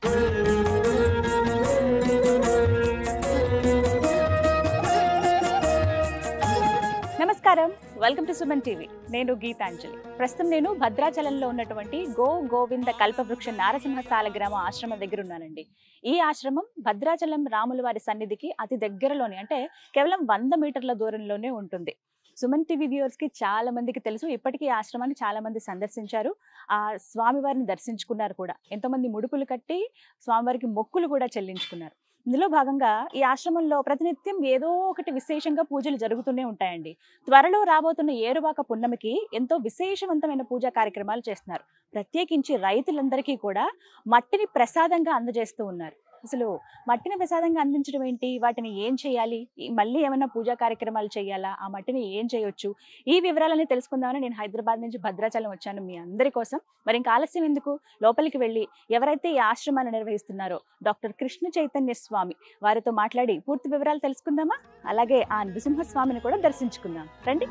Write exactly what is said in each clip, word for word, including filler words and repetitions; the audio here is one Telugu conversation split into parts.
నమస్కారం, వెల్కమ్ టు సుమన్ టీవీ. నేను గీతాంజలి. ప్రస్తుతం నేను భద్రాచలంలో ఉన్నటువంటి గో గోవింద కల్పవృక్ష నారసింహ సాలగ్రామ ఆశ్రమం దగ్గర ఉన్నానండి. ఈ ఆశ్రమం భద్రాచలం రాముల వారి సన్నిధికి అతి దగ్గరలోనే, అంటే కేవలం వంద మీటర్ల దూరంలోనే ఉంటుంది. సుమన్ టీవీ వ్యూవర్స్ కి చాలా మందికి తెలుసు. ఇప్పటికీ ఈ ఆశ్రమాన్ని చాలా మంది సందర్శించారు, ఆ స్వామివారిని దర్శించుకున్నారు కూడా. ఎంతో మంది ముడుపులు కట్టి స్వామివారికి మొక్కులు కూడా చెల్లించుకున్నారు. ఇందులో భాగంగా ఈ ఆశ్రమంలో ప్రతినిత్యం ఏదో ఒకటి విశేషంగా పూజలు జరుగుతూనే ఉంటాయండి. త్వరలో రాబోతున్న ఏరువాక పున్నమికి ఎంతో విశేషవంతమైన పూజా కార్యక్రమాలు చేస్తున్నారు. ప్రత్యేకించి రైతులందరికీ కూడా మట్టిని ప్రసాదంగా అందజేస్తూ ఉన్నారు. అసలు మట్టిని ప్రసాదంగా అందించడం ఏంటి, వాటిని ఏం చేయాలి, మళ్ళీ ఏమైనా పూజా కార్యక్రమాలు చేయాలా, ఆ మట్టిని ఏం చేయొచ్చు, ఈ వివరాలని తెలుసుకుందామని నేను హైదరాబాద్ నుంచి భద్రాచలం వచ్చాను మీ అందరి కోసం. మరి ఇంకా ఆలస్యం ఎందుకు, లోపలికి వెళ్ళి ఎవరైతే ఈ ఆశ్రమాన్ని నిర్వహిస్తున్నారో డాక్టర్ కృష్ణ చైతన్య స్వామి వారితో మాట్లాడి పూర్తి వివరాలు తెలుసుకుందామా? అలాగే ఆ నృసింహస్వామిని కూడా దర్శించుకుందాం రండి.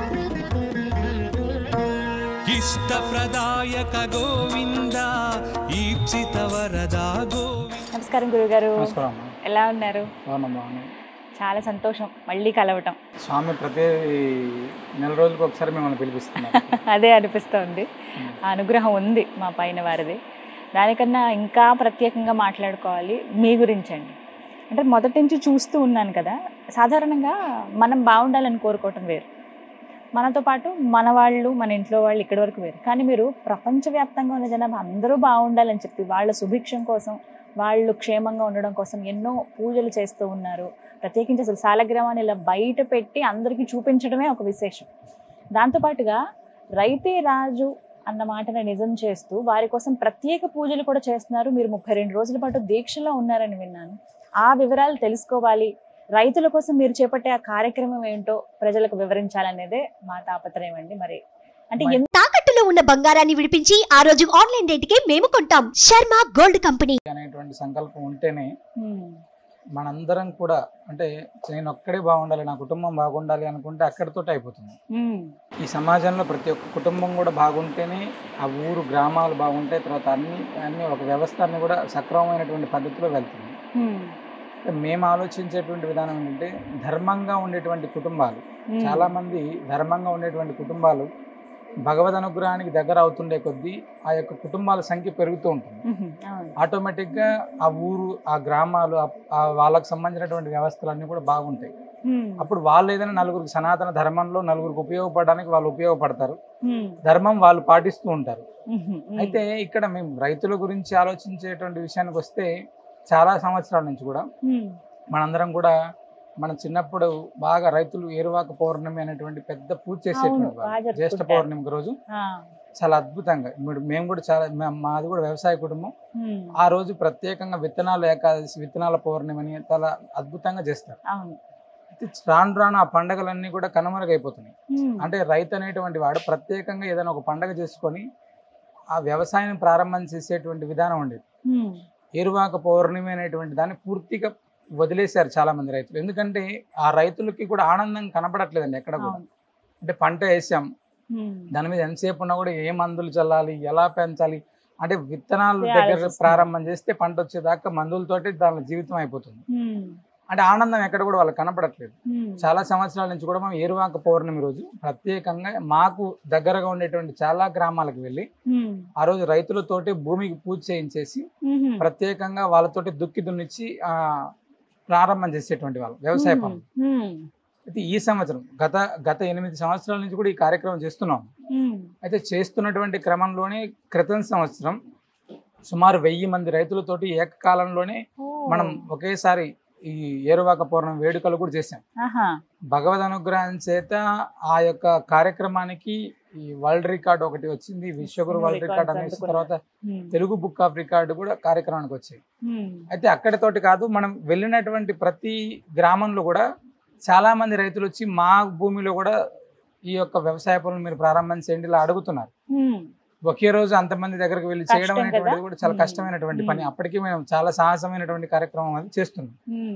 ఇష్టప్రదాయక గోవింద ఈప్సిత వరదా గోవింద. నమస్కారం గురుగారు, ఎలా ఉన్నారు? చాలా సంతోషం మళ్ళీ కలవటం. స్వామి ప్రతి నెల రోజులకు ఒకసారి మిమ్మల్ని పిలిపిస్తున్నారు. అదే అనిపిస్తోంది, ఆ అనుగ్రహం ఉంది మా పైన వారిది. దానికన్నా ఇంకా ప్రత్యేకంగా మాట్లాడుకోవాలి మీ గురించి అండి. అంటే మొదటి నుంచి చూస్తూ ఉన్నాను కదా, సాధారణంగా మనం బాగుండాలని కోరుకోవటం వేరు, మనతో పాటు మన వాళ్ళు మన ఇంట్లో వాళ్ళు ఇక్కడి వరకు వేరు. కానీ మీరు ప్రపంచవ్యాప్తంగా ఉన్న జనాభా అందరూ బాగుండాలని చెప్పి వాళ్ళ సుభిక్షం కోసం, వాళ్ళు క్షేమంగా ఉండడం కోసం ఎన్నో పూజలు చేస్తూ ఉన్నారు. ప్రత్యేకించి అసలు సాలగ్రామాన్ని ఇలా బయట పెట్టి అందరికీ చూపించడమే ఒక విశేషం. దాంతోపాటుగా రైతే రాజు అన్న మాటను నిజం చేస్తూ వారి కోసం ప్రత్యేక పూజలు కూడా చేస్తున్నారు. మీరు ముప్పై రెండు రోజుల పాటు దీక్షలో ఉన్నారని విన్నాను. ఆ వివరాలు తెలుసుకోవాలి, రైతుల కోసం మీరు చేపట్టే ఆ కార్యక్రమం ఏంటో ప్రజలకు వివరించాలనేదే మా తాపత్రయం అండి. మరి అంటే తాకట్టులో ఉన్న బంగారాన్ని విడిపించి ఆ రోజు ఆన్లైన్ రేటుకే మేము కొంటాం. శర్మ గోల్డ్ కంపెనీ అనేటువంటి సంకల్పం ఉంటేనే మనందరం కూడా, అంటే నేను ఒక్కడే బాగుండాలి, నా కుటుంబం బాగుండాలి అనుకుంటే అక్కడితో అయిపోతుంది. ఈ సమాజంలో ప్రతి ఒక్క కుటుంబం కూడా బాగుంటేనే ఆ ఊరు గ్రామాలు బాగుంటాయి, తర్వాత అన్ని అన్ని ఒక వ్యవస్థ అన్ని కూడా సక్రమమైనటువంటి పద్ధతిలో వెళ్తుంది. మేము ఆలోచించేటువంటి విధానం ఏంటంటే, ధర్మంగా ఉండేటువంటి కుటుంబాలు, చాలా మంది ధర్మంగా ఉండేటువంటి కుటుంబాలు భగవద్ అనుగ్రహానికి దగ్గర అవుతుండే కొద్దీ ఆ యొక్క కుటుంబాల సంఖ్య పెరుగుతూ ఉంటుంది. ఆటోమేటిక్గా ఆ ఊరు, ఆ గ్రామాలు, వాళ్ళకు సంబంధించినటువంటి వ్యవస్థలన్నీ కూడా బాగుంటాయి. అప్పుడు వాళ్ళు ఏదైనా నలుగురికి సనాతన ధర్మంలో నలుగురికి ఉపయోగపడడానికి వాళ్ళు ఉపయోగపడతారు, ధర్మం వాళ్ళు పాటిస్తూ ఉంటారు. అయితే ఇక్కడ మేము రైతుల గురించి ఆలోచించేటువంటి విషయానికి వస్తే, చాలా సంవత్సరాల నుంచి కూడా మనందరం కూడా మన చిన్నప్పుడు బాగా రైతులు ఏరువాక పౌర్ణమి అనేటువంటి పెద్ద పూజ చేసేటువంటి జ్యేష్ఠ పౌర్ణమికి రోజు చాలా అద్భుతంగా, మేము కూడా చాలా, మాది కూడా వ్యవసాయ కుటుంబం, ఆ రోజు ప్రత్యేకంగా విత్తనాలు ఏకాదశి, విత్తనాల పౌర్ణమి అని చాలా అద్భుతంగా చేస్తారు. రాను రాను ఆ పండుగలన్నీ కూడా కనుమరుగైపోతున్నాయి. అంటే రైతు అనేటువంటి వాడు ప్రత్యేకంగా ఏదైనా ఒక పండుగ చేసుకొని ఆ వ్యవసాయం ప్రారంభం చేసేటువంటి విధానం ఉండేది. ఏరువాక పౌర్ణమి అనేటువంటి దాన్ని పూర్తిగా వదిలేశారు చాలా మంది రైతులు. ఎందుకంటే ఆ రైతులకి కూడా ఆనందం కనపడట్లేదండి ఎక్కడ కూడా. అంటే పంట వేసాం, దాని మీద ఎంతసేపు ఉన్నా కూడా ఏ మందులు చల్లాలి, ఎలా పెంచాలి, అంటే విత్తనాలు దగ్గర ప్రారంభం చేస్తే పంట వచ్చేదాకా మందులతోటి దాని జీవితం అయిపోతుంది. అంటే ఆనందం ఎక్కడ కూడా వాళ్ళకి కనపడట్లేదు. చాలా సంవత్సరాల నుంచి కూడా మనం ఏరువాక పౌర్ణమి రోజు ప్రత్యేకంగా మాకు దగ్గరగా ఉండేటువంటి చాలా గ్రామాలకు వెళ్ళి ఆ రోజు రైతులతోటి భూమికి పూజ చేయించేసి ప్రత్యేకంగా వాళ్ళతోటి దుక్కి దున్నిచ్చి ఆ ప్రారంభం చేసేటువంటి వాళ్ళు వ్యవసాయ పనులు. అయితే ఈ సంవత్సరం గత గత ఎనిమిది సంవత్సరాల నుంచి కూడా ఈ కార్యక్రమం చేస్తున్నాం. అయితే చేస్తున్నటువంటి క్రమంలోనే క్రితం సంవత్సరం సుమారు వెయ్యి మంది రైతులతోటి ఏకకాలంలోనే మనం ఒకేసారి ఈ ఏరువాక పౌర్ణమి వేడుకలు కూడా చేశాం. భగవద్ అనుగ్రహం చేత ఆ యొక్క కార్యక్రమానికి ఈ వరల్డ్ రికార్డ్ ఒకటి వచ్చింది, విశ్వగురు వరల్డ్ రికార్డ్ అనేసి, తర్వాత తెలుగు బుక్ ఆఫ్ రికార్డు కూడా కార్యక్రమానికి వచ్చాయి. అయితే అక్కడితోటి కాదు, మనం వెళ్ళినటువంటి ప్రతి గ్రామంలో కూడా చాలా మంది రైతులు వచ్చి మా భూమిలో కూడా ఈ యొక్క వ్యవసాయ పనులు మీరు ప్రారంభం చేయండి ఇలా అడుగుతున్నారు. ఒకే రోజు అంతమంది దగ్గరకు వెళ్ళి చేయడం అనేటువంటిది కూడా చాలా కష్టమైనటువంటి పని. అప్పటికి మేము చాలా సాహసమైనటువంటి కార్యక్రమం అది చేస్తున్నాం.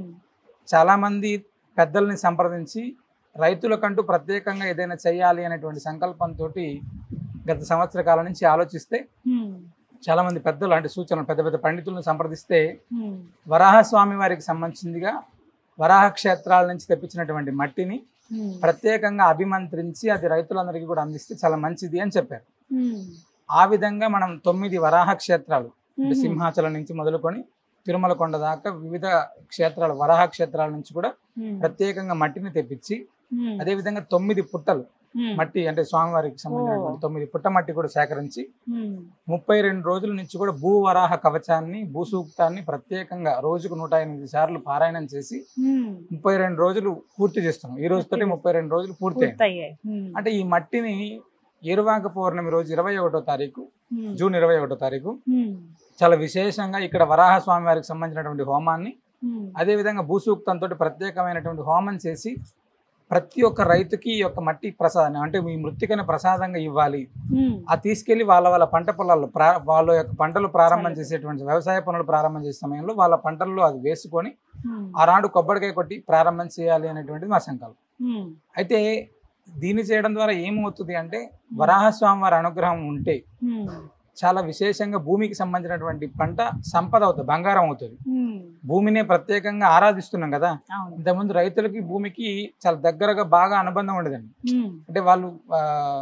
చాలా మంది పెద్దల్ని సంప్రదించి రైతులకంటూ ప్రత్యేకంగా ఏదైనా చేయాలి అనేటువంటి సంకల్పంతో గత సంవత్సర కాలం నుంచి ఆలోచిస్తే చాలా మంది పెద్దలు అంటే సూచనలు పెద్ద పెద్ద పండితులను సంప్రదిస్తే వరాహస్వామి వారికి సంబంధించిందిగా వరాహ క్షేత్రాల నుంచి తెప్పించినటువంటి మట్టిని ప్రత్యేకంగా అభిమంత్రించి అది రైతులందరికీ కూడా అందిస్తే చాలా మంచిది అని చెప్పారు. ఆ విధంగా మనం తొమ్మిది వరాహ క్షేత్రాలు సింహాచలం నుంచి మొదలుకొని తిరుమల కొండ దాకా వివిధ క్షేత్రాలు వరాహ క్షేత్రాల నుంచి కూడా ప్రత్యేకంగా మట్టిని తెప్పించి అదే విధంగా తొమ్మిది పుట్టలు మట్టి అంటే స్వామివారికి సంబంధించిన తొమ్మిది పుట్ట మట్టి కూడా సేకరించి ముప్పై రెండు రోజుల నుంచి కూడా భూవరాహ కవచాన్ని భూసూక్తాన్ని ప్రత్యేకంగా రోజుకు నూట ఎనిమిది సార్లు పారాయణం చేసి ముప్పై రెండు రోజులు పూర్తి చేస్తున్నాం. ఈ రోజుతోటి ముప్పై రెండు రోజులు పూర్తి అయ్యాయి. అంటే ఈ మట్టిని ఏరువాక పౌర్ణమి రోజు ఇరవై ఒకటో తారీఖు జూన్ ఇరవై ఒకటో తారీఖు చాలా విశేషంగా ఇక్కడ వరాహ స్వామి వారికి సంబంధించినటువంటి హోమాన్ని అదే విధంగా భూసూక్తంతో ప్రత్యేకమైనటువంటి హోమం చేసి ప్రతి ఒక్క రైతుకి ఈ యొక్క మట్టి ప్రసాదాన్ని అంటే మీ మృత్తికని ప్రసాదంగా ఇవ్వాలి. ఆ తీసుకెళ్లి వాళ్ళ వాళ్ళ పంట పొలాల్లో ప్రా వాళ్ళ యొక్క పంటలు ప్రారంభం చేసేటువంటి వ్యవసాయ పనులు ప్రారంభం చేసే సమయంలో వాళ్ళ పంటల్లో అది వేసుకొని ఆనాడు కొబ్బరికాయ కొట్టి ప్రారంభం చేయాలి అనేటువంటిది మా సంకల్పం. అయితే దీన్ని చేయడం ద్వారా ఏమవుతుంది అంటే వరాహస్వామి వారి అనుగ్రహం ఉంటే చాలా విశేషంగా భూమికి సంబంధించినటువంటి పంట సంపద అవుతుంది, బంగారం అవుతుంది. భూమినే ప్రత్యేకంగా ఆరాధిస్తున్నాం కదా. ఇంతకుముందు రైతులకి భూమికి చాలా దగ్గరగా బాగా అనుబంధం ఉండదండి. అంటే వాళ్ళు ఆ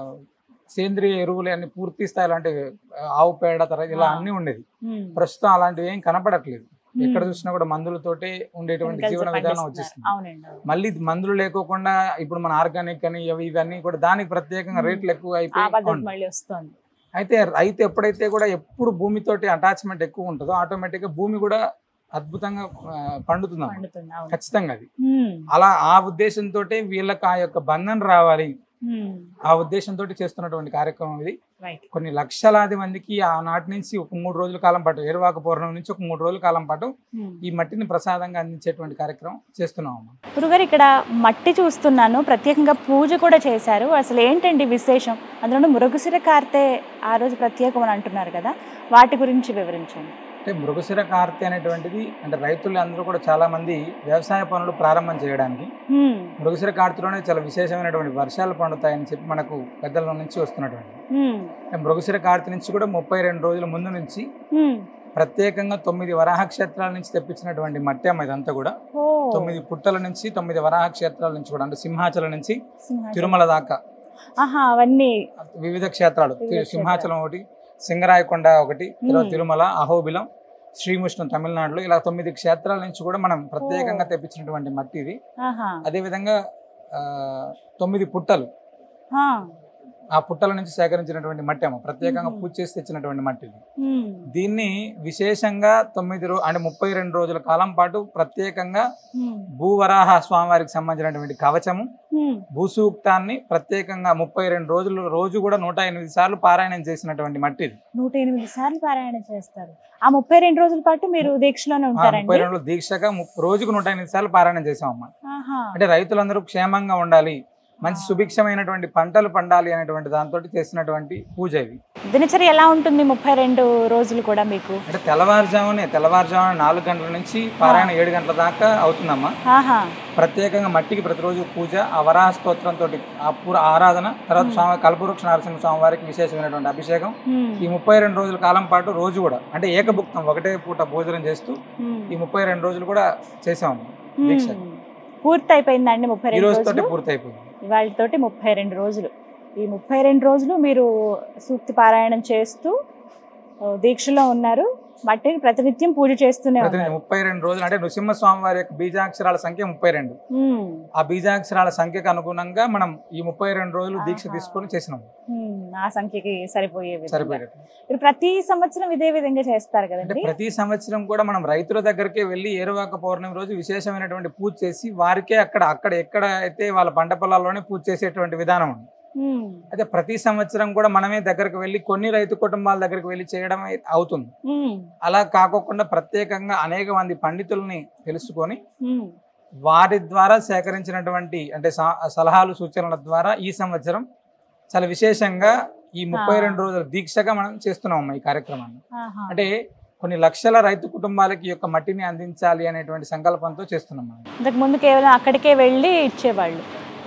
సేంద్రియ ఎరువులు అన్ని పూర్తి స్థాయిలో అంటే ఆవు పేడ తర్వాత ఇలా అన్ని ఉండేది. ప్రస్తుతం అలాంటివి ఏం కనపడట్లేదు. ఎక్కడ చూసినా కూడా మందులతోటే ఉండేటువంటి జీవన విధానం వచ్చేస్తుంది. మళ్ళీ మందులు లేకోకుండా ఇప్పుడు మన ఆర్గానిక్ అని ఇవి ఇవన్నీ కూడా దానికి ప్రత్యేకంగా రేట్లు ఎక్కువ అయిపోయి అయితే రైతు ఎప్పుడైతే కూడా ఎప్పుడు భూమితోటి అటాచ్మెంట్ ఎక్కువ ఉంటుందో ఆటోమేటిక్ గా భూమి కూడా అద్భుతంగా పండుతుంది ఖచ్చితంగా. అది అలా ఆ ఉద్దేశంతో వీళ్ళకి ఆ యొక్క బంధం రావాలి ఆ ఉద్దేశంతో చేస్తున్నటువంటి కార్యక్రమం ఇది. కొన్ని లక్షలాది మందికి ఆనాటి నుంచి ఒక మూడు రోజుల కాలం పాటు ఏరువాక పౌర్ణమి నుంచి ఒక మూడు రోజుల కాలం పాటు ఈ మట్టిని ప్రసాదంగా అందించేటువంటి కార్యక్రమం చేస్తున్నాం. గురుగారు ఇక్కడ మట్టి చూస్తున్నాను, ప్రత్యేకంగా పూజ కూడా చేశారు. అసలు ఏంటండి విశేషం? అందులో మృగశిర కార్తె ఆ రోజు ప్రత్యేకం అని అంటున్నారు కదా, వాటి గురించి వివరించండి. అంటే మృగశిర కార్తె అనేటువంటిది అంటే రైతులు అందరూ కూడా చాలా మంది వ్యవసాయ పనులు ప్రారంభం చేయడానికి మృగశిర కార్తెలోనే చాలా విశేషమైనటువంటి వర్షాలు పండుతాయని చెప్పి మనకు పెద్దల నుంచి వస్తున్నటువంటి మృగశిర కార్తె నుంచి కూడా ముప్పై రెండు రోజుల ముందు నుంచి ప్రత్యేకంగా తొమ్మిది వరాహ క్షేత్రాల నుంచి తెప్పించినటువంటి మట్టి అమ్మ ఇదంతా కూడా తొమ్మిది పుట్టల నుంచి తొమ్మిది వరాహ క్షేత్రాల నుంచి కూడా అంటే సింహాచలం నుంచి తిరుమల దాకా అవన్నీ వివిధ క్షేత్రాలు. సింహాచలం ఒకటి, సింగరాయకొండ ఒకటి, తర్వాత తిరుమల, అహోబిలం, శ్రీముష్ణం తమిళనాడులో ఇలా తొమ్మిది క్షేత్రాల నుంచి కూడా మనం ప్రత్యేకంగా తెప్పించినటువంటి మట్టి ఇది. అదే విధంగా ఆ తొమ్మిది పుట్టలు ఆ పుట్టల నుంచి సేకరించినటువంటి మట్టి అమ్మ ప్రత్యేకంగా పూజ చేసి తెచ్చినటువంటి మట్టి ఇది. దీన్ని విశేషంగా తొమ్మిది రోజు అంటే ముప్పై రెండు రోజుల కాలం పాటు ప్రత్యేకంగా భూవరాహ స్వామివారికి సంబంధించినటువంటి కవచము భూసూక్తాన్ని ప్రత్యేకంగా ముప్పై రెండు రోజులు రోజు కూడా నూట ఎనిమిది సార్లు పారాయణం చేసినటువంటి మట్టి ఇది. నూట ఎనిమిది సార్లు పారాయణం చేస్తారు. ఆ ముప్పై రెండు రోజుల పాటు మీరు దీక్షలోనే ఉంటారు. ముప్పై రెండు దీక్షగా రోజుకు నూట ఎనిమిది సార్లు పారాయణం చేసామమ్మా. అంటే రైతులందరూ క్షేమంగా ఉండాలి, మంచి సుభిక్షమైనటువంటి పంటలు పండాలి అనేటువంటి దాంతో చేసినటువంటి పూజ ఇది. దినచర్య ఎలా ఉంటుంది ముప్పై రెండు రోజులు కూడా మీకు? అంటే తెల్లవారుజామునే తెల్లవారుజామున నాలుగు గంటల నుంచి పారాయణ ఏడు గంటల దాకా అవుతుందమ్మా. ప్రత్యేకంగా మట్టికి ప్రతిరోజు పూజ, ఆ వరాహ స్తోత్రంతో ఆ పూర ఆరాధన, తర్వాత స్వామి కల్పవృక్ష నరసింహ స్వామి వారికి విశేషమైనటువంటి అభిషేకం. ఈ ముప్పై రెండు రోజుల కాలం పాటు రోజు కూడా అంటే ఏకభుక్తం ఒకటే పూట భోజనం చేస్తూ ఈ ముప్పై రెండు రోజులు కూడా చేసాము. దీక్ష పూర్తి అయిపోయిందండి. ముప్పై రెండు రోజులు పూర్తి అయిపోయింది. ఇవాళతోటి ముప్పై రెండు రోజులు. ఈ ముప్పై రెండు రోజులు మీరు సూక్తి పారాయణం చేస్తూ దీక్షలో ఉన్నారు, మట్టిని ప్రతినిత్యం పూజ చేస్తూనే ఉన్నారు. ముప్పై రెండు రోజులు అంటే నృసింహస్వామి వారి యొక్క బీజాక్షరాల సంఖ్య ముప్పై రెండు. ఆ బీజాక్షరాల సంఖ్యకు అనుగుణంగా మనం ఈ ముప్పై రెండు రోజులు దీక్ష తీసుకొని చేసినాం. ఆ సంఖ్యకి సరిపోయే సరిపోయేది. మీరు ప్రతి సంవత్సరం ఇదే విధంగా చేస్తారు కదండి? ప్రతి సంవత్సరం కూడా మనం రైతుల దగ్గరికి వెళ్ళి ఏరువాక పౌర్ణమి రోజు విశేషమైనటువంటి పూజ చేసి వారికే అక్కడ అక్కడ ఎక్కడ అయితే వాళ్ళ పంట పొలాల్లోనే పూజ చేసేటువంటి విధానం ఉంది. అయితే ప్రతి సంవత్సరం కూడా మనమే దగ్గరకు వెళ్ళి కొన్ని రైతు కుటుంబాల దగ్గరికి వెళ్ళి చేయడం అవుతుంది. అలా కాకోకుండా ప్రత్యేకంగా అనేక మంది పండితుల్ని తెలుసుకొని వారి ద్వారా సేకరించినటువంటి అంటే సలహాలు సూచనల ద్వారా ఈ సంవత్సరం చాలా విశేషంగా ఈ ముప్పై రెండు రోజుల దీక్షగా మనం చేస్తున్నాం ఈ కార్యక్రమాన్ని. అంటే కొన్ని లక్షల రైతు కుటుంబాలకి ఈ యొక్క మట్టిని అందించాలి అనేటువంటి సంకల్పంతో చేస్తున్నాం. ఇంతకు ముందు కేవలం అక్కడికే వెళ్ళి ఇచ్చేవాళ్ళు,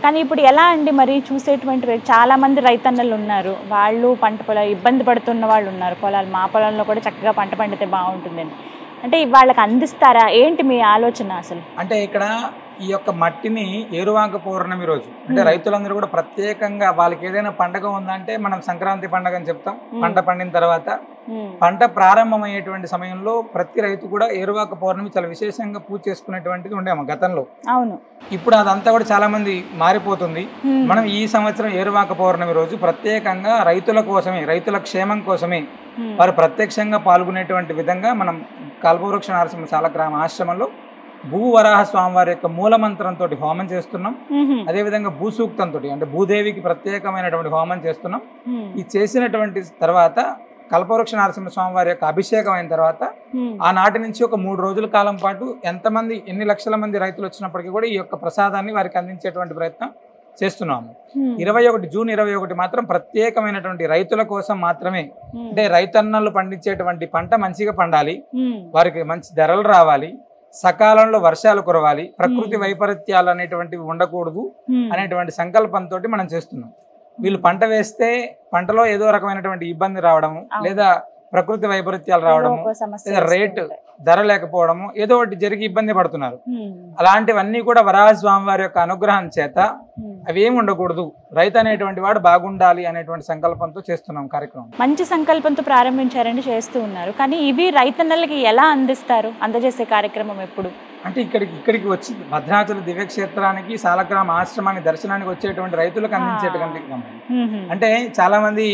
కానీ ఇప్పుడు ఎలా అండి మరి చూసేటువంటి వే- చాలా మంది రైతన్నలు ఉన్నారు, వాళ్ళు పంట పొలాలు ఇబ్బంది పడుతున్న వాళ్ళు ఉన్నారు, పొలాలు మా పొలంలో కూడా చక్కగా పంట పండితే బాగుంటుందని, అంటే వాళ్ళకి అందిస్తారా ఏంటి మీ ఆలోచన అసలు? అంటే ఇక్కడ ఈ యొక్క మట్టిని ఏరువాక పౌర్ణమి రోజు అంటే రైతులందరూ కూడా ప్రత్యేకంగా వాళ్ళకి ఏదైనా పండగ ఉందంటే మనం సంక్రాంతి పండగ అని చెప్తాం. పంట పండిన తర్వాత పంట ప్రారంభమయ్యేటువంటి సమయంలో ప్రతి రైతు కూడా ఏరువాక పౌర్ణమి చాలా విశేషంగా పూజ చేసుకునేటువంటిది ఉండేమో గతంలో. అవును, ఇప్పుడు అదంతా కూడా చాలా మంది మారిపోతుంది. మనం ఈ సంవత్సరం ఏరువాక పౌర్ణమి రోజు ప్రత్యేకంగా రైతుల కోసమే, రైతుల క్షేమం కోసమే వారు ప్రత్యక్షంగా పాల్గొనేటువంటి విధంగా మనం కల్పవృక్ష నరసింహ సాలగ్రామ ఆశ్రమంలో భూవరాహ స్వామివారి యొక్క మూలమంత్రంతో హోమం చేస్తున్నాం. అదేవిధంగా భూసూక్తంతో అంటే భూదేవికి ప్రత్యేకమైనటువంటి హోమం చేస్తున్నాం. ఈ చేసినటువంటి తర్వాత కల్పవృక్ష నరసింహ స్వామివారి యొక్క అభిషేకం అయిన తర్వాత ఆనాటి నుంచి ఒక మూడు రోజుల కాలం పాటు ఎంతమంది ఎన్ని లక్షల మంది రైతులు వచ్చినప్పటికీ కూడా ఈ యొక్క ప్రసాదాన్ని వారికి అందించేటువంటి ప్రయత్నం చేస్తున్నాము. ఇరవై ఒకటి జూన్ ఇరవై ఒకటి మాత్రం ప్రత్యేకమైనటువంటి రైతుల కోసం మాత్రమే, అంటే రైతన్నలు పండించేటువంటి పంట మంచిగా పండాలి, వారికి మంచి ధరలు రావాలి, సకాలంలో వర్షాలు కురవాలి, ప్రకృతి వైపరీత్యాలు అనేటువంటివి ఉండకూడదు అనేటువంటి సంకల్పంతో మనం చేస్తున్నాం. వీళ్ళు పంట వేస్తే పంటలో ఏదో రకమైనటువంటి ఇబ్బంది రావడము, లేదా ప్రకృతి వైపరీత్యాలు రావడము, లేదా రేటు ధర లేకపోవడము, ఏదో ఒకటి జరిగి ఇబ్బంది పడుతున్నారు. అలాంటివన్నీ కూడా వరాహస్వామి వారి యొక్క అనుగ్రహం చేత అవి ఏమి ఉండకూడదు, రైతు అనేటువంటి వాడు బాగుండాలి అనేటువంటి సంకల్పంతో చేస్తున్నాం కార్యక్రమం. మంచి సంకల్పంతో ప్రారంభించారండి, చేస్తూ ఉన్నారు. కానీ ఇవి రైతన్నలకి ఎలా అందిస్తారు, అందజేసే కార్యక్రమం ఎప్పుడు? అంటే ఇక్కడికి ఇక్కడికి వచ్చి భద్రాచల దివ్యక్షేత్రానికి సాలగ్రామ ఆశ్రమాన్ని దర్శనానికి వచ్చేటువంటి రైతులకు అందించేటువంటి అంటే చాలా మంది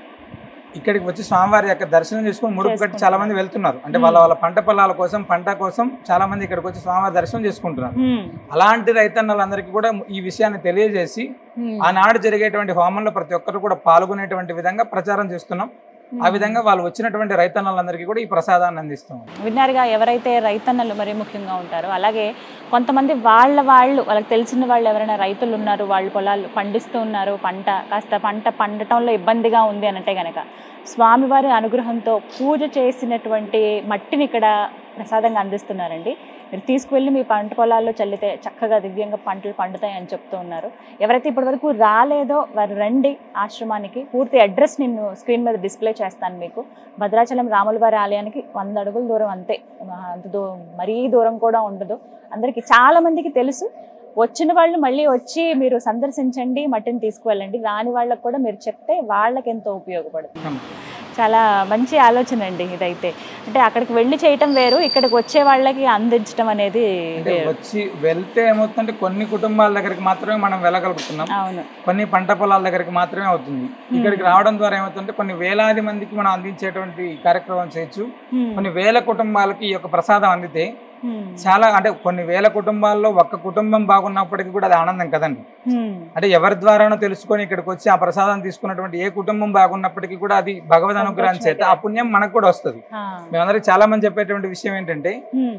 ఇక్కడికి వచ్చి స్వామివారి యొక్క దర్శనం చేసుకుని ముడుపు కట్టి చాలా మంది వెళ్తున్నారు. అంటే వాళ్ళ వాళ్ళ పంట పొలాల కోసం, పంట కోసం చాలా మంది ఇక్కడికి వచ్చి స్వామివారి దర్శనం చేసుకుంటున్నారు. అలాంటి రైతన్నలందరికీ కూడా ఈ విషయాన్ని తెలియజేసి ఆనాడు జరిగేటువంటి హోమంలో ప్రతి ఒక్కరు కూడా పాల్గొనేటువంటి విధంగా ప్రచారం చేస్తున్నాం. ఆ విధంగా వాళ్ళు వచ్చినటువంటి రైతన్నలందరికీ కూడా ఈ ప్రసాదాన్ని అందిస్తాం. విన్నారుగా, ఎవరైతే రైతన్నలు మరి ముఖ్యంగా ఉంటారో, అలాగే కొంతమంది వాళ్ళ వాళ్ళు వాళ్ళకి తెలిసిన వాళ్ళు ఎవరైనా రైతులు ఉన్నారు, వాళ్ళు పొలాలు పండిస్తూ ఉన్నారు, పంట కాస్త పంట పండటంలో ఇబ్బందిగా ఉంది అనంటే గనక స్వామివారి అనుగ్రహంతో పూజ చేసినటువంటి మట్టిని ఇక్కడ ప్రసాదంగా అందిస్తున్నారండి. మీరు తీసుకువెళ్ళి మీ పంట పొలాల్లో చల్లితే చక్కగా దివ్యంగా పంటలు పండుతాయి అని చెప్తూ ఉన్నారు. ఎవరైతే ఇప్పటివరకు రాలేదో వారు రండి ఆశ్రమానికి. పూర్తి అడ్రస్ నేను స్క్రీన్ మీద డిస్ప్లే చేస్తాను మీకు. భద్రాచలం రాములవారి ఆలయానికి వంద అడుగుల దూరం అంతే, అంత దూ మరీ దూరం కూడా ఉండదు. అందరికీ చాలా మందికి తెలుసు. వచ్చిన వాళ్ళు మళ్ళీ వచ్చి మీరు సందర్శించండి, మట్టిని తీసుకువెళ్ళండి. రాని వాళ్ళకు కూడా మీరు చెప్తే వాళ్ళకి ఎంతో ఉపయోగపడుతుంది. చాలా మంచి ఆలోచన అండి ఇదైతే. అంటే అక్కడికి వెళ్ళి చేయటం వేరు, ఇక్కడికి వచ్చే వాళ్ళకి అందించడం అనేది వచ్చి వెళ్తే ఏమవుతుందంటే కొన్ని కుటుంబాల దగ్గరికి మాత్రమే మనం వెళ్ళగలుగుతున్నాం, అవును, కొన్ని పంట పొలాల దగ్గరికి మాత్రమే అవుతుంది. ఇక్కడికి రావడం ద్వారా ఏమవుతుందంటే కొన్ని వేలాది మందికి మనం అందించేటువంటి కార్యక్రమం చేయొచ్చు. కొన్ని వేల కుటుంబాలకి ఈ యొక్క ప్రసాదం అందితే చాలా, అంటే కొన్ని వేల కుటుంబాల్లో ఒక్క కుటుంబం బాగున్నప్పటికీ కూడా అది ఆనందం కదండి. అంటే ఎవరి ద్వారానో తెలుసుకొని ఇక్కడికి వచ్చి ఆ ప్రసాదం తీసుకున్నటువంటి ఏ కుటుంబం బాగున్నప్పటికీ కూడా అది భగవద్ అనుగ్రహం చేత ఆ పుణ్యం మనకు కూడా వస్తుంది. మేమందరికి చాలా మంది చెప్పేటువంటి విషయం ఏంటంటే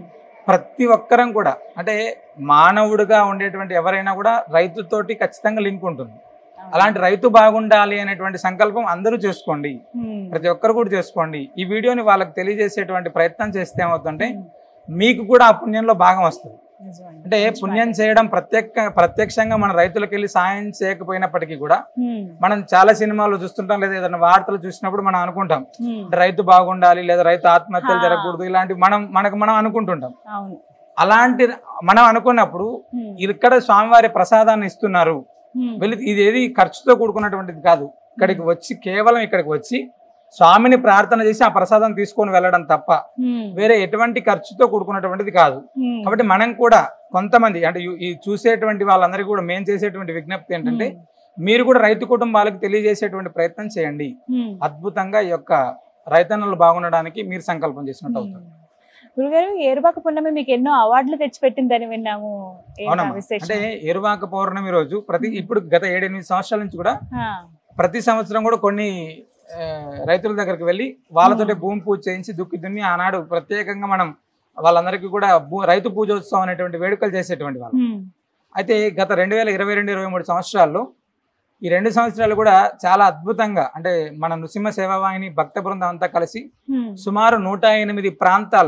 ప్రతి ఒక్కరం కూడా, అంటే మానవుడిగా ఉండేటువంటి ఎవరైనా కూడా రైతుతోటి ఖచ్చితంగా లింక్ ఉంటుంది. అలాంటి రైతు బాగుండాలి అనేటువంటి సంకల్పం అందరూ చేసుకోండి, ప్రతి ఒక్కరు కూడా చేసుకోండి. ఈ వీడియోని వాళ్ళకి తెలియజేసేటువంటి ప్రయత్నం చేస్తే ఏమవుతుందంటే మీకు కూడా ఆ పుణ్యంలో భాగం వస్తుంది. అంటే పుణ్యం చేయడం ప్రత్యేక ప్రత్యక్షంగా మన రైతులకు వెళ్ళి సాయం చేయకపోయినప్పటికీ కూడా మనం చాలా సినిమాలు చూస్తుంటాం, లేదా ఏదైనా వార్తలు చూసినప్పుడు మనం అనుకుంటాం రైతు బాగుండాలి, లేదా రైతు ఆత్మహత్యలు జరగకూడదు, ఇలాంటి మనం మనకు మనం అనుకుంటుంటాం. అలాంటి మనం అనుకున్నప్పుడు ఇక్కడ స్వామివారి ప్రసాదాన్ని ఇస్తున్నారు. వెళ్ళి ఇదేది ఖర్చుతో కూడుకున్నటువంటిది కాదు. ఇక్కడికి వచ్చి కేవలం ఇక్కడికి వచ్చి స్వామిని ప్రార్థన చేసి ఆ ప్రసాదం తీసుకొని వెళ్ళడం తప్ప వేరే ఎటువంటి ఖర్చుతో కూడుకున్నటువంటిది కాదు. కాబట్టి మనం కూడా కొంతమంది, అంటే ఈ చూసేటువంటి వాళ్ళందరికీ కూడా మేము చేసేటువంటి విజ్ఞప్తి ఏంటంటే మీరు కూడా రైతు కుటుంబాలకు తెలియజేసేటువంటి ప్రయత్నం చేయండి. అద్భుతంగా ఈ యొక్క రైతన్నలు బాగుండడానికి మీరు సంకల్పం చేసినట్టు అవుతుంది. గురుగారు, ఏరువాక పౌర్ణమి మీకు ఎన్నో అవార్డులు తెచ్చిపెట్టిందని విన్నాము. అంటే ఏరువాక పౌర్ణమి రోజు ప్రతి ఇప్పుడు గత ఏడెనిమిది సంవత్సరాల నుంచి కూడా ప్రతి సంవత్సరం కూడా కొన్ని రైతుల దగ్గరికి వెళ్ళి వాళ్ళతోటి భూమి పూజ చేయించి దుక్కి దున్ని ఆనాడు ప్రత్యేకంగా మనం వాళ్ళందరికీ కూడా రైతు పూజోత్సవం అనేటువంటి వేడుకలు చేసేటువంటి వాళ్ళు. అయితే గత రెండు వేల ఇరవై రెండు ఇరవై మూడు సంవత్సరాల్లో ఈ రెండు సంవత్సరాలు కూడా చాలా అద్భుతంగా, అంటే మన నృసింహ సేవావాహిని భక్త బృందం అంతా కలిసి సుమారు నూట ఎనిమిది ప్రాంతాల్లో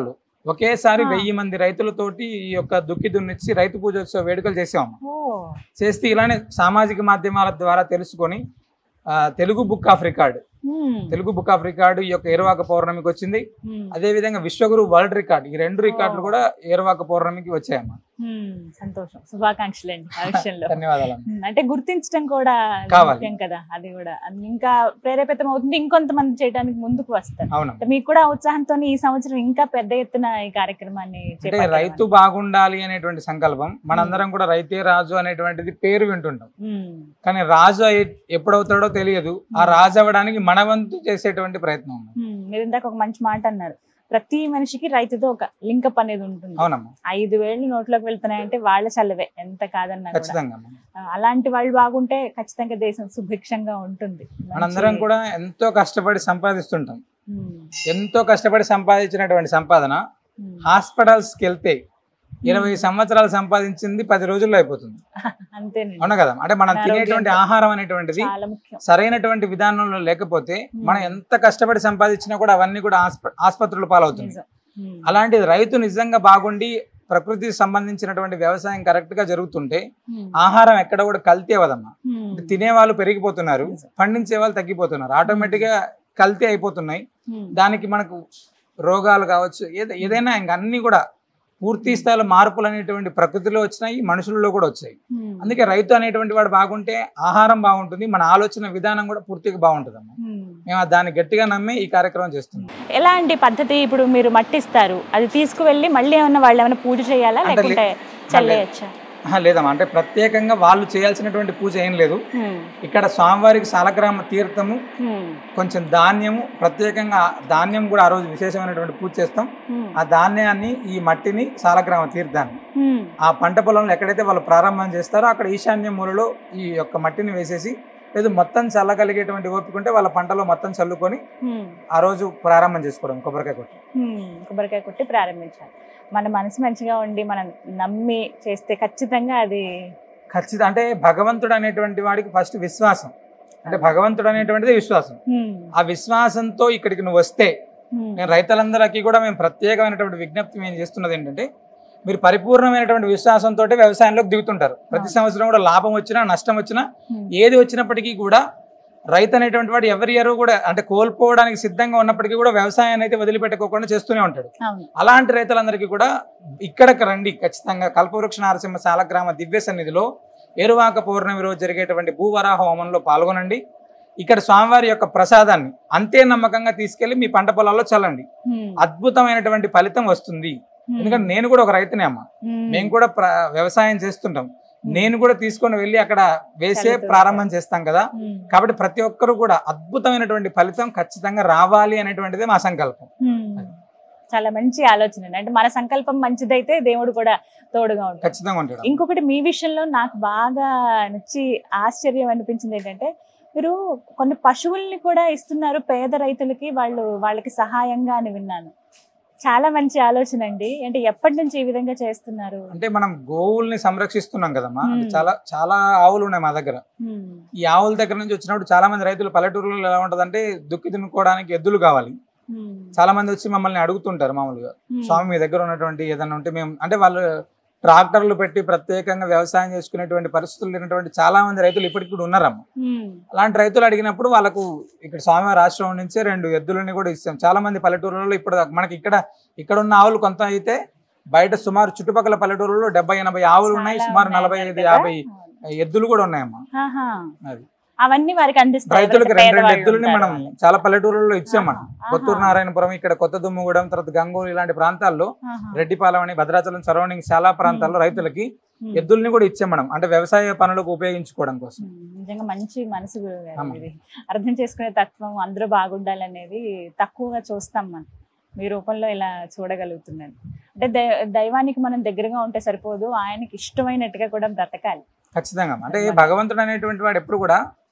ఒకేసారి ఆ. వెయ్యి మంది రైతులతోటి ఈ యొక్క దుక్కి దున్నిచ్చి రైతు పూజోత్సవ వేడుకలు చేసాము. ఓ చేస్తే ఇలానే సామాజిక మాధ్యమాల ద్వారా తెలుసుకొని ఆ, Telugu book of record um, Telugu book of record ఈ యొక్క ఏరువాక పౌర్ణమికి వచ్చింది. ఉమ్, అదే విధంగా విశ్వగురు వరల్డ్ రికార్డ్, ఈ రెండు రికార్డులు కూడా ఏరువాక పౌర్ణమికి వచ్చాయమ్మా. ఉమ్, సంతోషం, శుభాకాంక్షలు అండి ఆ విషయంలో. ధన్యవాదాలు. ఉమ్, అంటే గుర్తించడం కూడా కావాలి. ముఖ్యం కదా, అది కూడా అది ఇంకా ప్రేరేపితం అవుతుంది, ఇంకొంతమంది చేయడానికి ముందుకు వస్తారు. అవునమ్మా. అంటే మీకు కూడా ఉత్సాహంతో ఈ సంవత్సరం ఇంకా పెద్ద ఎత్తున ఈ కార్యక్రమాన్ని అంటే చేపట్టారు. రైతు బాగుండాలి అనేటువంటి సంకల్పం, మనందరం కూడా రైతే రాజు అనేటువంటిది పేరు వింటుంటాం, ఉమ్, కానీ రాజు అయ్యే- ఎప్పుడవుతాడో తెలియదు. ఆ రాజు అవ్వడానికి మన వంతు చేసేటువంటి ప్రయత్నం. ఉమ్, మీరు ఇందాక ఒక మంచి మాట అన్నారు, ప్రతి మనిషికి రైతుతో ఒక లింకప్ అనేది ఉంటుంది. అవునమ్మా, ఐదు వేళ్ళు నోట్లోకి వెళ్తున్నాయంటే వాళ్ళ చల్లవే, ఎంత కాదన్నా కూడా. ఖచ్చితంగా అమ్మా. ఆ, అలాంటి వాళ్ళు బాగుంటే ఖచ్చితంగా దేశం సుభిక్షంగా ఉంటుంది. మనందరం మంచి- కూడా ఎంతో కష్టపడి సంపాదిస్తుంటాం. ఉమ్, ఎంతో కష్టపడి సంపాదించినటువంటి సంపాదన ఉమ్, హాస్పిటల్స్కి వెళ్తే ఇరవై సంవత్సరాలు సంపాదించింది పది రోజుల్లో అయిపోతుంది. అంతేనండి, అవునా కదా? అంటే మనం ఆరోగ్యం తినేటువంటి కూడా ఆహారం అనేటువంటిది చాలా ముఖ్యం. సరైనటువంటి విధానంలో లేకపోతే మనం ఎంత కష్టపడి సంపాదించినా కూడా అవన్నీ కూడా ఆస్ప ఆసుపత్రుల పాలవుతుంది. నిజం. ఉమ్, అలాంటిది రైతు నిజంగా బాగుండి ప్రకృతికి సంబంధించినటువంటి వ్యవసాయం కరెక్ట్ గా జరుగుతుంటే ఉమ్, ఆహారం ఎక్కడ కూడా కల్తీ అవ్వదమ్మా. ఉమ్, తినే వాళ్ళు పెరిగిపోతున్నారు, నిజం. పండించే వాళ్ళు తగ్గిపోతున్నారు, ఆటోమేటిక్ గా కల్తీ అయిపోతున్నాయి. ఉమ్, దానికి మనకు రోగాలు కావచ్చు, ఏద- ఏదైనా ఇంకా అన్ని కూడా పూర్తి స్థాయిలో మార్పులు అనేటువంటి ప్రకృతిలో వచ్చినాయి, మనుషుల్లో కూడా వచ్చాయి. ఉమ్, అందుకే రైతు అనేటువంటి వాడు బాగుంటే ఆహారం బాగుంటుంది, మన ఆలోచన విధానం కూడా పూర్తిగా బాగుంటుంది అమ్మా. ఉమ్. మేము దాన్ని గట్టిగా నమ్మి ఈ కార్యక్రమం చేస్తున్నాం. ఎలాంటి పద్ధతి? ఇప్పుడు మీరు మట్టిస్తారు, అది తీసుకువెళ్ళి మళ్ళీ ఏమన్నా వాళ్ళు ఏమైనా పూజ చేయాలా, అంటే లే- లేకుంటే చల్లేయచ్చా? ఆహా, లేదమ్మా, అంటే ప్రత్యేకంగా వాళ్ళు చేయాల్సినటువంటి పూజ ఏం లేదు. ఉమ్, ఇక్కడ స్వామివారికి సాలగ్రామ తీర్థము, ఉమ్, కొంచెం ధాన్యము, ప్రత్యేకంగా ధాన్యం కూడా ఆ రోజు విశేషమైనటువంటి పూజ చేస్తాం. ఉమ్, ఆ ధాన్యాన్ని, ఈ మట్టిని, సాలగ్రామ తీర్థాన్ని ఉమ్, ఆ పంట పొలంలో ఎక్కడైతే వాళ్ళు ప్రారంభం చేస్తారో అక్కడ ఈశాన్య మూలలో ఈ యొక్క మట్టిని వేసేసి, లేదు మొత్తం చల్లగలిగేటువంటి ఓపిక ఉంటే వాళ్ళ పంటలో మొత్తం చల్లుకొని ఉమ్, ఆ రోజు ప్రారంభం చేసుకోవడం, కొబ్బరికాయ కొట్టి. ఉమ్, కొబ్బరికాయ కొట్టి ప్రారంభించాలి. మన మనసు మంచిగా ఉండి మనం నమ్మి చేస్తే ఖచ్చితంగా అది ఖచ్చితంగా అంటే భగవంతుడు అనేటువంటి వాడికి ఫస్ట్ విశ్వాసం, అంటే భగవంతుడు అనేటువంటిది విశ్వాసం. ఉమ్, ఆ విశ్వాసంతో ఇక్కడికి నువ్వు వస్తే, ఉమ్, నేను రైతులందరికీ కూడా మేము ప్రత్యేకమైనటువంటి విజ్ఞప్తి మేము చేస్తున్నది ఏంటంటే, మీరు పరిపూర్ణమైనటువంటి విశ్వాసంతో వ్యవసాయంలోకి దిగుతుంటారు. ప్రతి సంవత్సరం కూడా లాభం వచ్చినా నష్టం వచ్చినా ఉమ్, ఏది వచ్చినప్పటికీ కూడా రైతు అనేటువంటి వాడు ఎవరి ఇయర్ కూడా అంటే కోల్పోవడానికి సిద్ధంగా ఉన్నప్పటికీ కూడా వ్యవసాయాన్ని అయితే వదిలిపెట్టుకోకుండా చేస్తూనే ఉంటాడు. అవును. అలాంటి రైతులందరికీ కూడా ఇక్కడికి రండి, ఖచ్చితంగా కల్పవృక్ష నారసింహ సాలగ్రామ దివ్య సన్నిధిలో ఏరువాక పౌర్ణమి రోజు జరిగేటువంటి భూవరాహ హోమంలో పాల్గొనండి. ఇక్కడ స్వామివారి యొక్క ప్రసాదాన్ని అంతే నమ్మకంగా తీసుకెళ్లి మీ పంట పొలాల్లో చల్లండి. ఉమ్, అద్భుతమైనటువంటి ఫలితం వస్తుంది. ఉమ్, ఎందుకంటే నేను కూడా ఒక రైతునే అమ్మ, ఉమ్, మేము కూడా ప్ర- వ్యవసాయం చేస్తుంటాం. నేను కూడా తీసుకొని వెళ్ళి అక్కడ వేసే చల్లుతూ ప్రారంభం చేస్తాం కదా. ఉమ్, కాబట్టి ప్రతి ఒక్కరు కూడా అద్భుతమైనటువంటి ఫలితం ఖచ్చితంగా రావాలి అనేటువంటిదే మా సంకల్పం. ఉమ్. చాలా మంచి ఆలోచన అండి. అంటే మన సంకల్పం మంచిదైతే దేవుడు కూడా తోడుగా ఉంటాడు. ఖచ్చితంగా ఉంటాడు. ఇంకొకటి మీ విషయంలో నాకు బాగా నచ్చి ఆశ్చర్యం అనిపించింది ఏంటంటే, మీరు కొన్ని పశువుల్ని కూడా ఇస్తున్నారు పేద రైతులకి, వాళ్ళు వాళ్ళకి సహాయంగా అని విన్నాను. చాలా మంచి ఆలోచన అండి. అంటే ఎప్పటి నుంచి ఈ విధంగా చేస్తున్నారు? అంటే మనం గోవుల్ని సంరక్షిస్తున్నాం కదమ్మా. అంటే మ్మ్. చాలా చాలా ఆవులు ఉన్నాయి మా దగ్గర. ఉమ్, ఈ ఆవుల దగ్గర నుంచి వచ్చినప్పుడు చాలా మంది రైతులు పల్లెటూరులో ఎలా ఉంటదంటే, దుక్కి దున్నుకోవడానికి ఎద్దులు కావాలి. ఉమ్, చాలా మంది వచ్చి మమ్మల్ని అడుగుతుంటారు మామూలుగా, ఉమ్, స్వామి మీ దగ్గర ఉన్నటువంటి ఏదైనా ఉంటే మేము, అంటే వాళ్ళు ట్రాక్టర్లు పెట్టి ప్రత్యేకంగా వ్యవసాయం చేసుకునేటువంటి పరిస్థితులు లేనటువంటి చాలా మంది రైతులు ఇప్పటికి కూడా ఉన్నారమ్మ. ఉమ్, అలాంటి రైతులు అడిగినప్పుడు వాళ్ళకు ఇక్కడ స్వామివారి ఆశ్రమం నుంచే రెండు ఎద్దులని కూడా ఇస్తాం. చాలా మంది పల్లెటూరులలో ఇప్పుడు మనకి ఇక్కడ ఇక్కడ ఉన్న ఆవులు కొంత అయితే బయట సుమారు చుట్టుపక్కల పల్లెటూరులో డెబ్బై ఎనభై ఆవులు ఉన్నాయి, చాలా సుమారు ఉన్నాయి నలభై ఐదు కదా? యాభై ఎద్దులు కూడా ఉన్నాయమ్మా. ఆహా. అది అవన్నీ వారికి అందిస్తారు. రైతులకు ఎవరైతే రెండు రెండు పేదవాళ్ళు ఎద్దులని ఉంటారో మనం వాళ్ళు. చాలా పల్లెటూరులలో ఇచ్చాం మనం. ఆహా. కొత్తూరు నారాయణపురం, ఇక్కడ కొత్త దుమ్ముగూడెం, తర్వాత గంగూరు ఇలాంటి ప్రాంతాల్లో, ఆహా. రెడ్డిపాలెం అని భద్రాచలం సరౌండింగ్స్ చాలా ప్రాంతాల్లో రైతులకి ఉమ్, ఎద్దుల్ని కూడా ఇచ్చాం మనం, అంటే వ్యవసాయ పనులకు ఉపయోగించుకోవడం కోసం. ఉమ్, నిజంగా మంచి మనసు గురువుగారు ఆమా. ఇది. అర్థం చేసుకునే తత్వం, అందరూ బాగుండాలనేది తక్కువగా చూస్తాం మనం. మీ రూపంలో ఇలా చూడగలుగుతున్నాను. అంటే దై- దైవానికి మనం దగ్గరగా ఉంటే సరిపోదు, ఆయనకి ఇష్టమైనట్టుగా కూడా బ్రతకాలి. ఖచ్చితంగా. అంటే భగవంతుడు అనేటువంటి వాడు ఎప్పుడు కూడా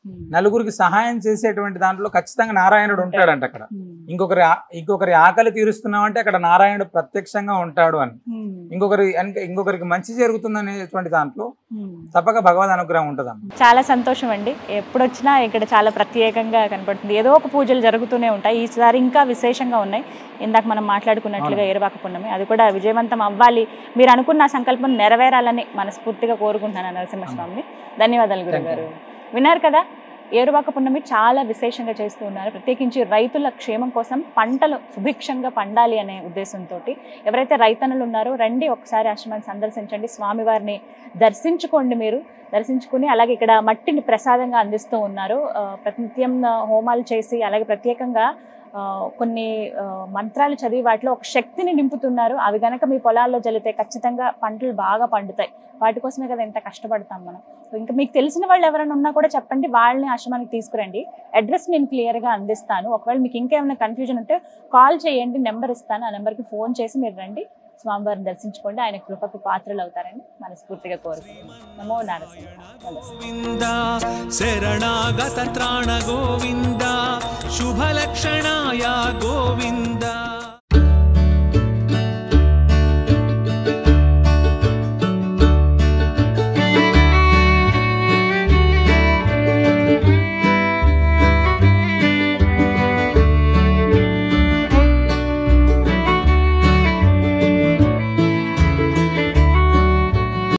నలుగురికి సహాయం చేసేటువంటి దాంట్లో ఖచ్చితంగా నారాయణుడు ఉంటాడంట అక్కడ. ఇంకొకరి ఇంకొకరి ఆకలి తీరుస్తున్నాం అంటే అక్కడ నారాయణుడు ప్రత్యక్షంగా ఉంటాడు అని, ఇంకొకరి ఇంకొకరికి మంచి జరుగుతుంది అనేటువంటి దాంట్లో తప్పక భగవద్ అనుగ్రహం ఉంటుందమ్మ. చాలా సంతోషం అండి. ఎప్పుడొచ్చినా ఇక్కడ చాలా ప్రత్యేకంగా కనపడుతుంది. ఏదో ఒక పూజలు జరుగుతూనే ఉంటాయి. ఈసారి ఇంకా విశేషంగా ఉన్నాయి. ఇందాక మనం మాట్లాడుకున్నట్లుగా ఏరువాక పున్నమి, అది కూడా విజయవంతం అవ్వాలి, మీరు అనుకున్న సంకల్పం నెరవేరాలని మనస్ఫూర్తిగా కోరుకుంటున్నాను నరసింహస్వామిని. ధన్యవాదాలు గురుగారు. విన్నారు కదా, ఏరువాక పున్నమి చాలా విశేషంగా చేస్తూ ఉన్నారు. ప్రత్యేకించి రైతుల క్షేమం కోసం పంటలు సుభిక్షంగా పండాలి అనే ఉద్దేశంతో ఎవరైతే రైతన్నులు ఉన్నారో రండి, ఒకసారి ఆశ్రమాన్ని సందర్శించండి, స్వామివారిని దర్శించుకోండి. మీరు దర్శించుకుని అలాగే ఇక్కడ మట్టిని ప్రసాదంగా అందిస్తూ ఉన్నారు. ప్రతినిత్యం హోమాలు చేసి అలాగే ప్రత్యేకంగా కొన్ని మంత్రాలు చదివి వాటిలో ఒక శక్తిని నింపుతున్నారు. అవి గనక మీ పొలాల్లో జల్లితే ఖచ్చితంగా పంటలు బాగా పండుతాయి. వాటి కోసమే కదా ఎంత కష్టపడతాం మనం. ఇంకా మీకు తెలిసిన వాళ్ళు ఎవరైనా ఉన్నా కూడా చెప్పండి, వాళ్ళని ఆశ్రమానికి తీసుకురండి. అడ్రస్ నేను క్లియర్గా అందిస్తాను. ఒకవేళ మీకు ఇంకేమైనా కన్ఫ్యూజన్ ఉంటే కాల్ చేయండి, నెంబర్ ఇస్తాను. ఆ నెంబర్కి ఫోన్ చేసి మీరు రండి, స్వామివారిని దర్శించుకోండి, ఆయన కృపకు పాత్రలు అవుతారని మనస్ఫూర్తిగా కోరుకుంటున్నాను. నమో నారసింహ. గోవింద శరణాగత త్రాణ గోవింద శుభలక్షణాయ గోవింద.